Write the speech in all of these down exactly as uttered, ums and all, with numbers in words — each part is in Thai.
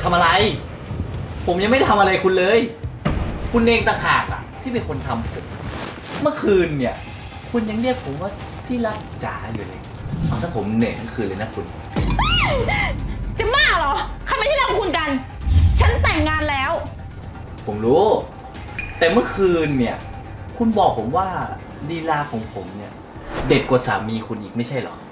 ทำอะไรผมยังไม่ทำอะไรคุณเลยคุณเองต่างหากอ่ะที่เป็นคนทำผมเมื่อคืนเนี่ยคุณยังเรียกผมว่าที่รักจ๋าอยู่เลยเอาซะผมเหนื่อยทั้งคืนเลยนะคุณจะบ้าเหรอใครไม่ที่รักคุณกันฉันแต่งงานแล้วผมรู้แต่เมื่อคืนเนี่ยคุณบอกผมว่าลีลาของผมเนี่ยเด็ดกว่าสามีคุณอีกไม่ใช่หรอ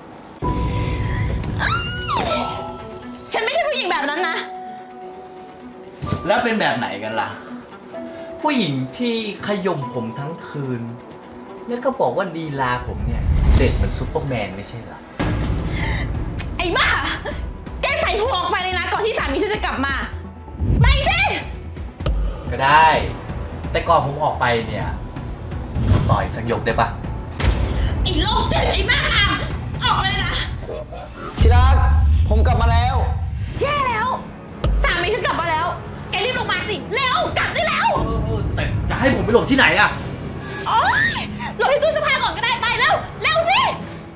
ฉันไม่ใช่ผู้หญิงแบบนั้นนะแล้วเป็นแบบไหนกันล่ะผู้หญิงที่ขย่มผมทั้งคืนแล้วก็บอกว่าลีลาผมเนี่ยเด็ดเหมือนซุปเปอร์แมนไม่ใช่หรอไอ้บ้าแกใส่หัวออกไปเลยนะก่อนที่สามีฉันจะกลับมาไปสิก็ได้แต่ก่อนผมออกไปเนี่ยต่อยสักยกได้ปะไอ้โลกเจ็ดไอ้บ้าออกเลยนะที่รักผมกลับมาแล้วแย่แล้วสามีฉันกลับมาแล้วแกรีบลงมาสิเร็วกลับได้แล้วแต่จะให้ผมไปหลบที่ไหนอะโอ๊ยหลบที่ตู้เสื้อผ้าก่อนก็ได้ไปเร็วเร็วสิ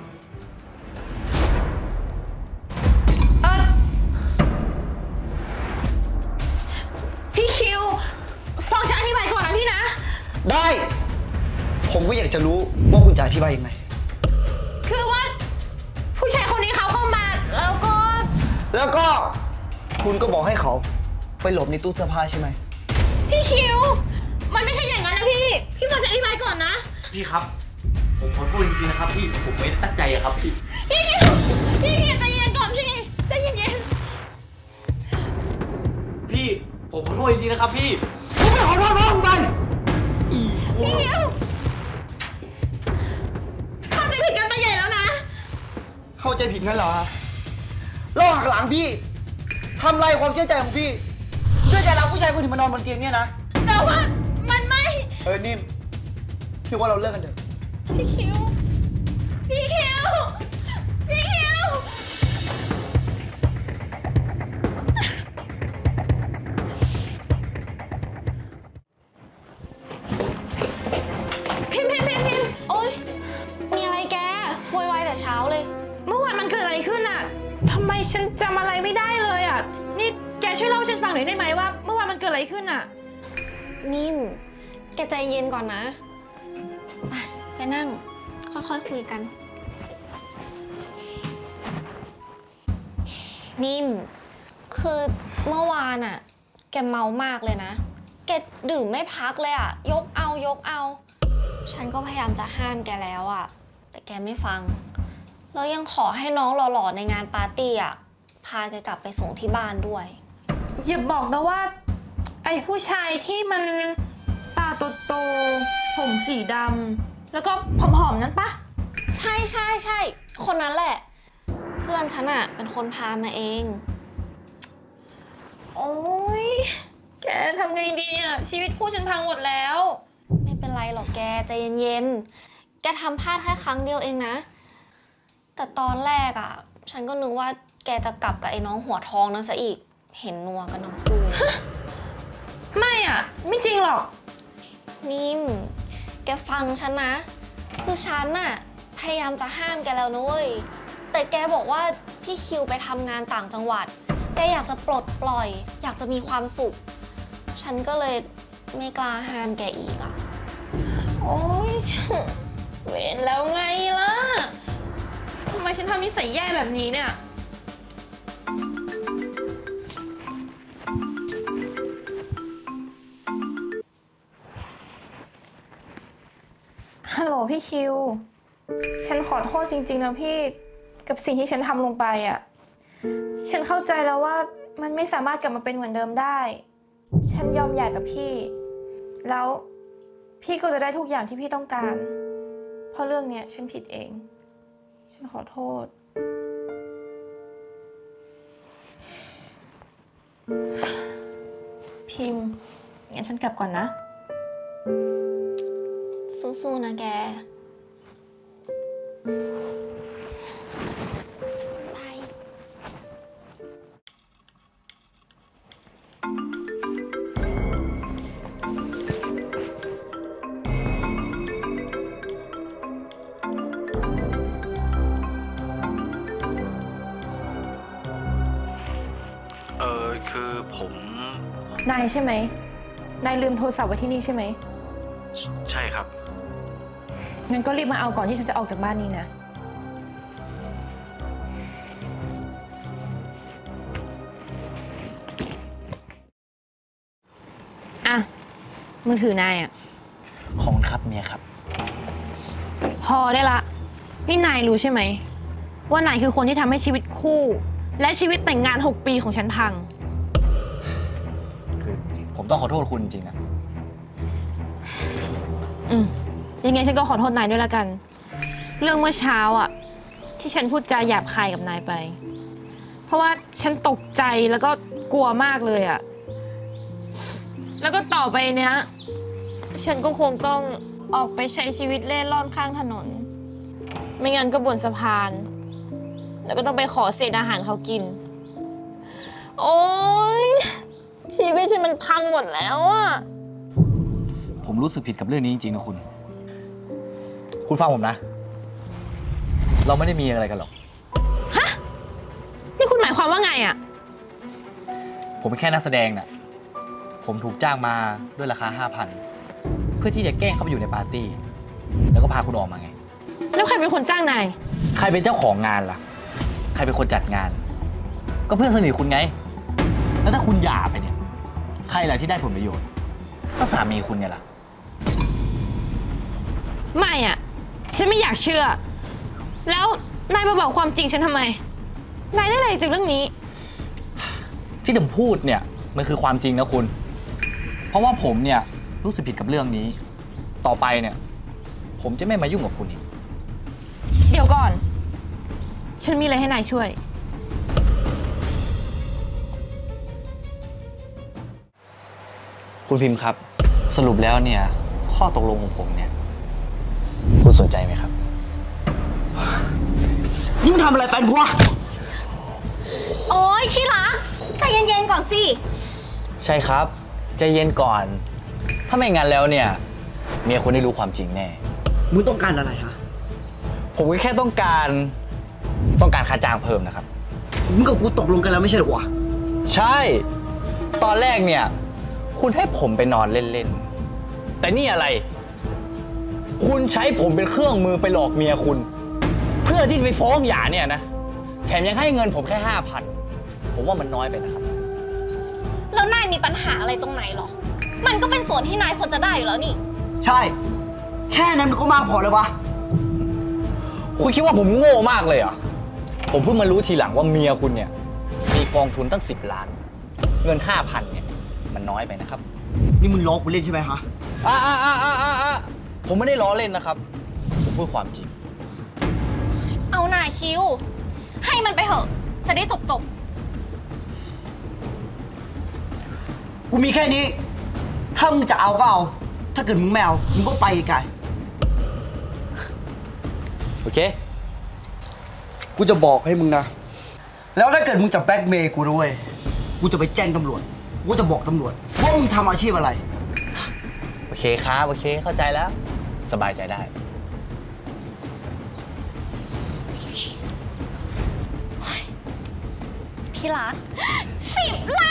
เออพี่คิวฟังฉันอธิบายก่อนนะพี่นะได้ผมก็อยากจะรู้ว่าคุณจะอธิบายยังไงคือว่าผู้ชายคนนี้เขาเข้ามาแล้วก็แล้วก็คุณก็บอกให้เขาไปหลบในตู้เสื้อผ้าใช่ไหมพี่คิวมันไม่ใช่อย่างนั้นนะพี่พี่ฟังฉันอธิบายก่อนนะพี่ครับผมขอโทษจริงๆนะครับพี่ผมไม่ตั้งใจอะครับพี่พี่คิวพี่คิวใจเย็นก่อนพี่ใจเย็นๆพี่ผมขอโทษจริงๆนะครับพี่ผมไม่ขอโทษน้องไปพี่คิวเข้าใจผิดกันไปใหญ่แล้วนะเข้าใจผิดงั้นเหรอล่อหักหลังพี่ทำลายความเชื่อใจของพี่เชื่อใจเราผู้ชายคนที่มานอนบนเตียงเนี่ยนะแต่ว่ามันไม่เออนิ่มพี่ว่าเราเลิกกันเถอะพี่คิวพี่คิวพี่คิวพิมพิมพิมพิมโอ๊ยมีอะไรแกโวยวายแต่เช้าเลยเมื่อวานมันเกิดอะไรขึ้นอ่ะทำไมฉันจำอะไรไม่ได้เลยอ่ะนี่แกช่วยเล่าให้ฉันฟังหน่อยได้ไหมว่าเมื่อวานมันเกิดอะไรขึ้นอ่ะนิ่มแกใจเย็นก่อนนะไปไปนั่งค่อยๆคุยกันนิ่มคือเมื่อวานอ่ะแกเมามากเลยนะแกดื่มไม่พักเลยอ่ะยกเอายกเอาฉันก็พยายามจะห้ามแกแล้วอ่ะแต่แกไม่ฟังแล้วยังขอให้น้องหล่อๆในงานปาร์ตี้อ่ะพาแกกลับไปส่งที่บ้านด้วยอย่าบอกนะว่าไอ้ผู้ชายที่มันตาโตๆผมสีดำแล้วก็ผอมๆนั้นปะใช่ใช่ใช่คนนั้นแหละเพื่อนฉันอะเป็นคนพามาเองโอ๊ยแกทำไงดีอะชีวิตคู่ฉันพังหมดแล้วไม่เป็นไรหรอกแกใจเย็นๆแกทำพลาดแค่ครั้งเดียวเองนะแต่ตอนแรกอะฉันก็นึกว่าแกจะกลับกับไอ้น้องหัวทองนั่นซะอีกเห็นนัวกันทั้งคืนไม่อะไม่จริงหรอกนิ่มแกฟังฉันนะคือฉันน่ะพยายามจะห้ามแกแล้วนุ้ยแต่แกบอกว่าพี่คิวไปทำงานต่างจังหวัดแกอยากจะปลดปล่อยอยากจะมีความสุขฉันก็เลยไม่กล้าห้ามแกอีกอ่ะโอ๊ยเวรแล้วไงล่ะทำไมฉันทำนิสัยแย่แบบนี้เนี่ยฮัลโหลพี่คิวฉันขอโทษจริงๆนะพี่กับสิ่งที่ฉันทำลงไปอ่ะฉันเข้าใจแล้วว่ามันไม่สามารถกลับมาเป็นเหมือนเดิมได้ฉันยอมหย่ากับพี่แล้วพี่ก็จะได้ทุกอย่างที่พี่ต้องการเพราะเรื่องเนี้ยฉันผิดเองฉันขอโทษพิมพ์งั้นฉันกลับก่อนนะสู้ๆนะแกบายเออคือผผมนายใช่ไหม นายลืมโทรศัพท์ไว้ที่นี่ใช่ไหมใช่ครับงั้นก็รีบมาเอาก่อนที่ฉันจะออกจากบ้านนี้นะ อ่ะ มือถือนายอ่ะของครับเมียครับพอได้ละ นี่นายรู้ใช่ไหม ว่านายคือคนที่ทำให้ชีวิตคู่ และชีวิตแต่งงานหกปีของฉันพังคือผมต้องขอโทษคุณจริงๆนะอืมยังไงฉันก็ขอโทษนายด้วยละกัน เรื่องเมื่อเช้าอ่ะ ที่ฉันพูดจาหยาบคายกับนายไป เพราะว่าฉันตกใจแล้วก็กลัวมากเลยอ่ะ แล้วก็ต่อไปเนี้ย ฉันก็คงต้องออกไปใช้ชีวิตเล่ร่อนข้างถนน ไม่งั้นก็บนสะพาน แล้วก็ต้องไปขอเศษอาหารเขากิน โอ๊ย ชีวิตฉันมันพังหมดแล้วอ่ะผมรู้สึกผิดกับเรื่องนี้จริงๆนะคุณ คุณฟังผมนะ เราไม่ได้มีอะไรกันหรอกฮะ นี่คุณหมายความว่าไงอ่ะผมเป็นแค่นักแสดงน่ะ ผมถูกจ้างมาด้วยราคาห้าพันเพื่อที่จะแกล้งเข้าไปอยู่ในปาร์ตี้ แล้วก็พาคุณออกมาไงแล้วใครเป็นคนจ้างนายใครเป็นเจ้าของงานล่ะ ใครเป็นคนจัดงาน ก็เพื่อนสนิทคุณไง แล้วถ้าคุณหย่าไปเนี่ย ใครล่ะที่ได้ผลประโยชน์ ก็สามีคุณไงล่ะไม่อ่ะ ฉันไม่อยากเชื่อ แล้วนายมาบอกความจริงฉันทำไม นายได้อะไรจากเรื่องนี้ที่ผมพูดเนี่ยมันคือความจริงนะคุณ เพราะว่าผมเนี่ยรู้สึกผิดกับเรื่องนี้ ต่อไปเนี่ย ผมจะไม่มายุ่งกับคุณอีกเดี๋ยวก่อน ฉันมีอะไรให้นายช่วยคุณพิมพ์ครับ สรุปแล้วเนี่ยข้อตกลงของผมเนี่ยคุณสนใจไหมครับนี่มึงทำอะไรแฟนกูวะโอ๊ยที่รักใจเย็นๆก่อนสิใช่ครับใจเย็นก่อน ถ้าไม่งั้นแล้วเนี่ยเมียคุณได้รู้ความจริงแน่มึงต้องการอะไรฮะผมก็แค่ต้องการต้องการค่าจ้างเพิ่มนะครับมึงกับกูตกลงกันแล้วไม่ใช่หรอวะใช่ ตอนแรกเนี่ยคุณให้ผมไปนอนเล่นๆแต่นี่อะไร คุณใช้ผมเป็นเครื่องมือไปหลอกเมียคุณ เพื่อที่จะไปฟ้องหย่าเนี่ยนะแถมยังให้เงินผมแค่ห้าพันผมว่ามันน้อยไปนะครับแล้วนายมีปัญหาอะไรตรงไหนหรอ มันก็เป็นส่วนที่นายควรจะได้อยู่แล้วนี่ใช่ แค่นั้นมันก็มากพอเลยวะคุณคิดว่าผมโง่มากเลยเหรอผมเพิ่งมารู้ทีหลังว่าเมียคุณเนี่ยมีกองทุนตั้งสิบล้าน เงินห้าพันเนี่ยมันน้อยไปนะครับนี่มึงล้อกูเล่นใช่ไหมฮะอ่าอ่าอ่าอ่าอ่าผมไม่ได้ล้อเล่นนะครับ ผมพูดความจริงเอาหน่าคิว ให้มันไปเถอะ จะได้จบจบกูมีแค่นี้ ถ้ามึงจะเอาก็เอา ถ้าเกิดมึงไม่เอา มึงก็ไปไกลโอเคกูจะบอกให้มึงนะ แล้วถ้าเกิดมึงจะแบล็กเมย์กูด้วย กูจะไปแจ้งตำรวจ กูจะบอกตำรวจว่ามึงทำอาชีพอะไรโอเคครับ โอเค เข้าใจแล้ว สบายใจได้ๆที่รักสิบล้าน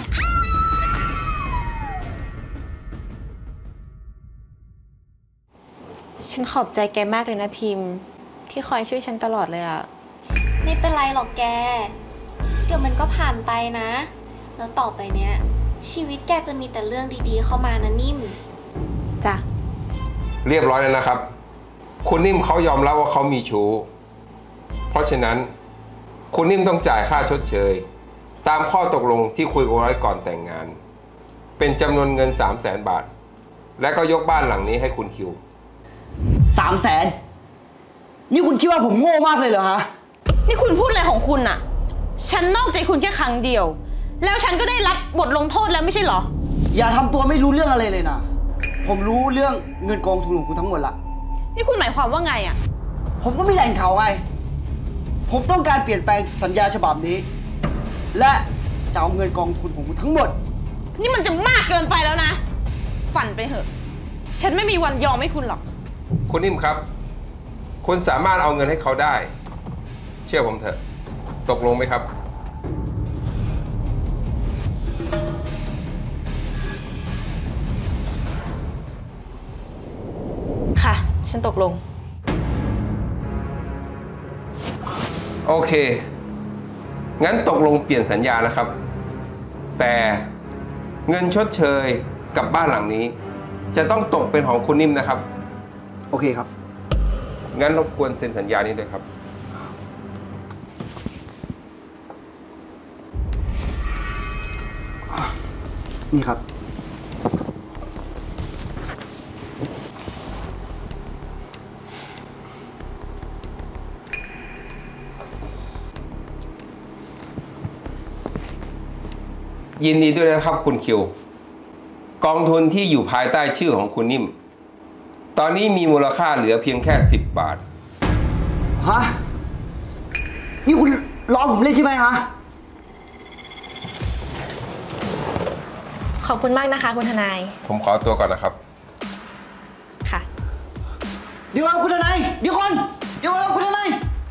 ฉันขอบใจแกมากเลยนะพิมพ์ ที่คอยช่วยฉันตลอดเลยอะไม่เป็นไรหรอกแก เดี๋ยวมันก็ผ่านไปนะ แล้วต่อไปเนี้ย ชีวิตแกจะมีแต่เรื่องดีๆเข้ามานะนิ่มจ้ะเรียบร้อยแล้วนะครับ คุณนิ่มเขายอมรับว่าเขามีชู้ เพราะฉะนั้นคุณนิ่มต้องจ่ายค่าชดเชย ตามข้อตกลงที่คุยกันไว้ก่อนแต่งงาน เป็นจำนวนเงิน สามแสน บาท และก็ยกบ้านหลังนี้ให้คุณคิวสามแสน นี่คุณคิดว่าผมโง่มากเลยเหรอฮะนี่คุณพูดอะไรของคุณอะฉันนอกใจคุณแค่ครั้งเดียว แล้วฉันก็ได้รับบทลงโทษแล้วไม่ใช่เหรออย่าทำตัวไม่รู้เรื่องอะไรเลยนะ ผมรู้เรื่องเงินกองทุนของคุณทั้งหมดละนี่คุณหมายความว่าไงอะผมก็มีแหล่งข่าวไง ผมต้องการเปลี่ยนแปลงสัญญาฉบับนี้ และจะเอาเงินกองทุนของคุณทั้งหมดนี่มันจะมากเกินไปแล้วนะ ฝันไปเถอะ ฉันไม่มีวันยอมให้คุณหรอกคุณนิ่มครับ คุณสามารถเอาเงินให้เขาได้ เชื่อผมเถอะ ตกลงไหมครับฉันตกลงโอเค งั้นตกลงเปลี่ยนสัญญานะครับ แต่เงินชดเชยกับบ้านหลังนี้ จะต้องตกเป็นของคุณนิ่มนะครับโอเคครับงั้นรบกวนเซ็นสัญญานี้ด้วยครับนี่ครับยินดีด้วยนะครับคุณคิว กองทุนที่อยู่ภายใต้ชื่อของคุณนิ่ม ตอนนี้มีมูลค่าเหลือเพียงแค่สิบบาทฮะ นี่คุณล้อผมเล่นใช่ไหมฮะขอบคุณมากนะคะ คุณทนายผมขอตัวก่อนนะครับค่ะเดี๋ยวก่อนคุณทนายเดี๋ยวก่อนเดี๋ยวก่อนคุณทนาย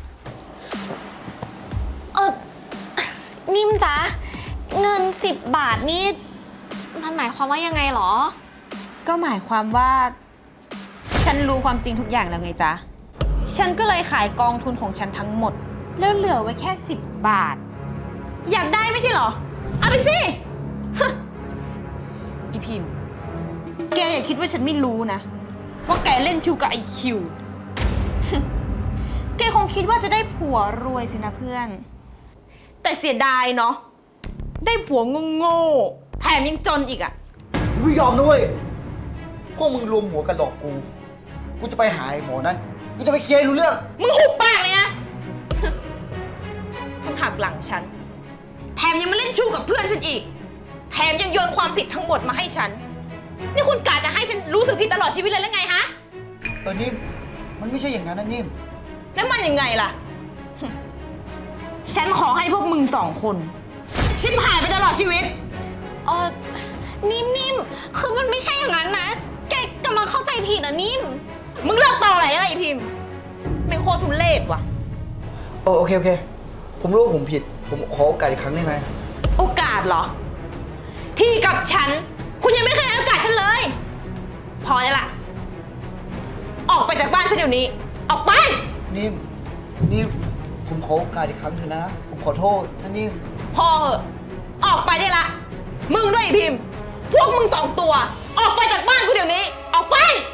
เออนิ่มจ๊ะ เงินสิบบาทนี่มันหมายความว่ายังไงหรอก็หมายความว่า ฉันรู้ความจริงทุกอย่างแล้วไงจ๊ะ ฉันก็เลยขายกองทุนของฉันทั้งหมด แล้วเหลือไว้แค่สิบบาท อยากได้ไม่ใช่เหรอ เอาไปสิฮะอีพิมพ์ แกอย่าคิดว่าฉันไม่รู้นะ ว่าแกเล่นชูกับไอคิว แกคงคิดว่าจะได้ผัวรวยสินะเพื่อน แต่เสียดายเนาะ ได้ผัวโง่ๆแถมยังจนอีกอะกูไม่ยอมนะเว้ย พวกมึงรวมหัวกันหลอกกู กูจะไปหาไอ้หมอนั่น กูจะไปเคลียร์ให้รู้เรื่องมึงหุบปากเลยนะ มันหักหลังฉัน แถมยังมาเล่นชู้กับเพื่อนฉันอีก แถมยังโยนความผิดทั้งหมดมาให้ฉัน นี่คุณกะจะให้ฉันรู้สึกผิดตลอดชีวิตเลยหรือไงฮะเออนิ่มมันไม่ใช่อย่างนั้นนะนิ่มแล้วมันยังไงล่ะ ฉันขอให้พวกมึงสองคน ชิบหายไปตลอดชีวิตเออนิ่มนิ่มคือมันไม่ใช่อย่างนั้นนะ แกกำลังเข้าใจผิดนะนิ่มมึงเลิกตออะไรแล้วไอพิมพ์ไม่โคตรทุเรศว่ะโอโอเคโอเค ผมรู้ว่าผมผิด ผมขอโอกาสอีกครั้งได้ไหมโอกาสเหรอ ที่กับฉัน คุณยังไม่เคยให้โอกาสฉันเลย พอแล้วล่ะ ออกไปจากบ้านฉันเดี๋ยวนี้ ออกไปนิ่ม นิ่ม ผมขอโอกาสอีกครั้งเถอะนะ ผมขอโทษนะนิ่มพอเหอะ ออกไปได้ละ มึงด้วยไอ้พิมพ์ พวกมึงสองตัว ออกไปจากบ้านกูเดี๋ยวนี้ ออกไป